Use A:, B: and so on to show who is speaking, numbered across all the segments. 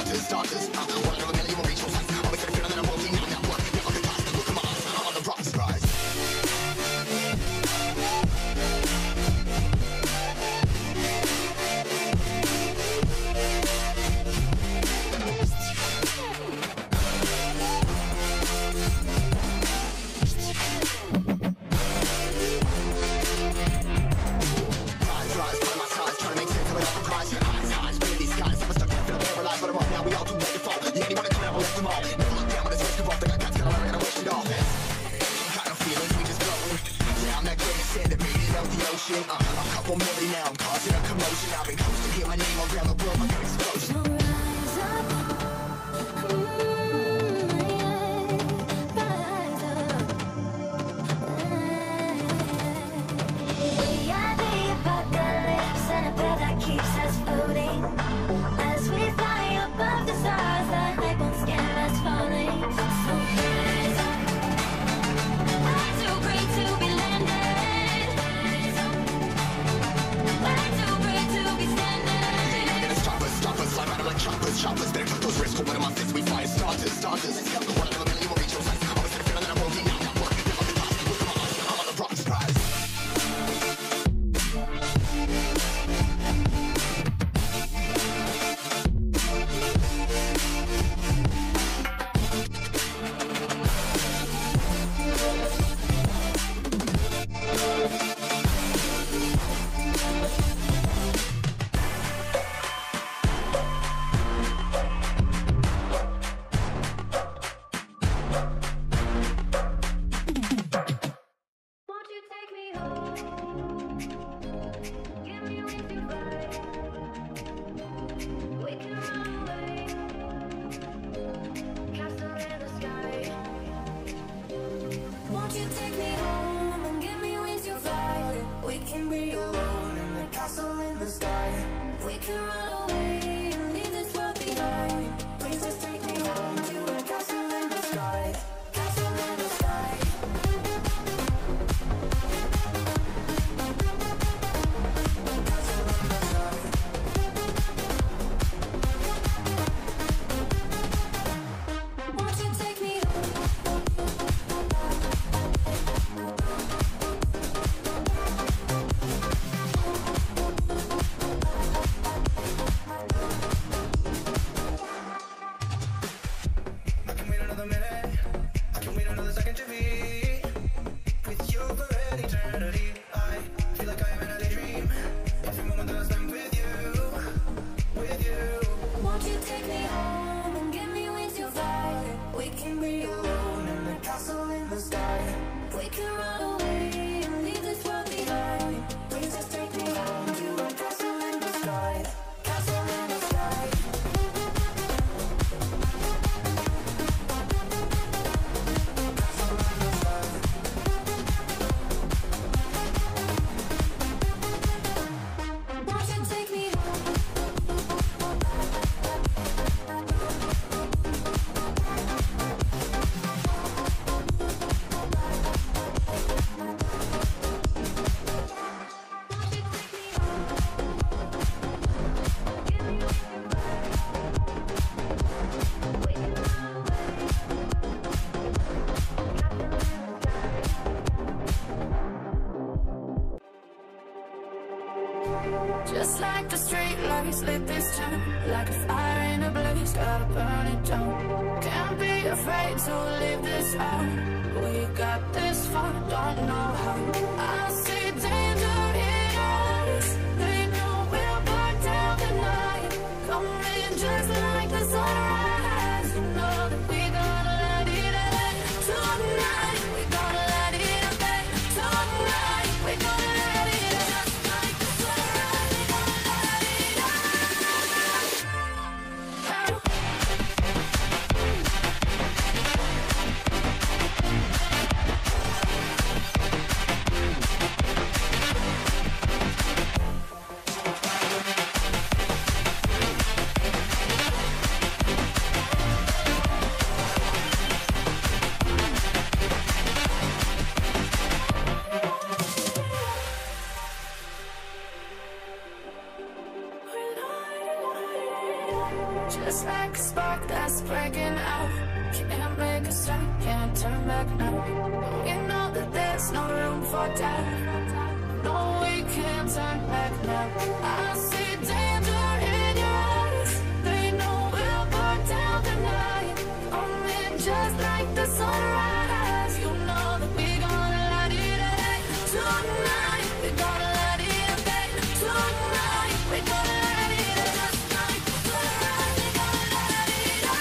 A: starters. One out of a million will reach your heights. Always had a feeling that I won't be knocked out. Work, never could pass. Look at my eyes, I'm on the rise, rise. A couple million now, I'm causing a commotion. I've been coasting, hear my name around the world like an explosion.
B: Rise up, rise up. We are the apocalypse, and a path that keeps us floating. As we fly above the stars, the hype won't scare us falling. So rise up, we're too great to be landed. Choppers, better cut those wrists. One of my fists, we fire starters. One out of a million will reach your heights. Always had a feeling that I won't be knocked out. Work, never could pass. Look at my eyes, I'm on the rocks, rise. Just like the street lights lit this town, like a fire in a blaze, gotta burn it down. Can't be afraid to leave this out. We got this far, don't know how. I see danger in us. They know we'll burn down the night. Coming just like the sunrise. You know that we gonna let it end tonight. We gonna let it end tonight. We gonna let it end just like the sunrise. We gonna let it end. just like a spark that's breaking out. Can't make a stop, can't turn back now. We know that there's no room for doubt. No, we can't turn back now. I see danger in your eyes. They know we'll burn down the night. Coming just like the sunrise. You know that we gonna light it up tonight. We gonna light it up tonight. We gonna light it up just like the sunrise. We gonna light it up.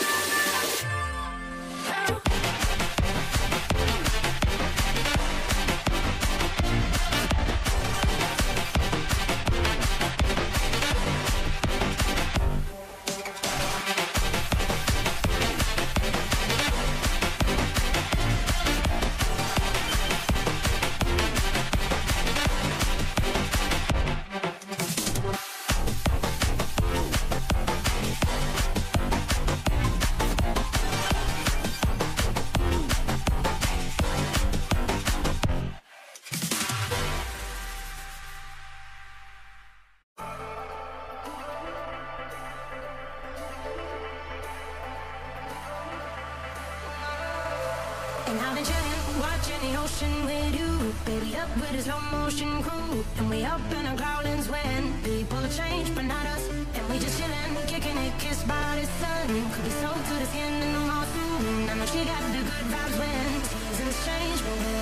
C: And I've been chilling, watching the ocean with you. Baby up with a slow motion crew. And we up in our growlings when people change, but not us. And we just chilling, kicking it, kissed by the sun. Could be sold to the skin and no more soon. I know she got the good vibes when seasons change, but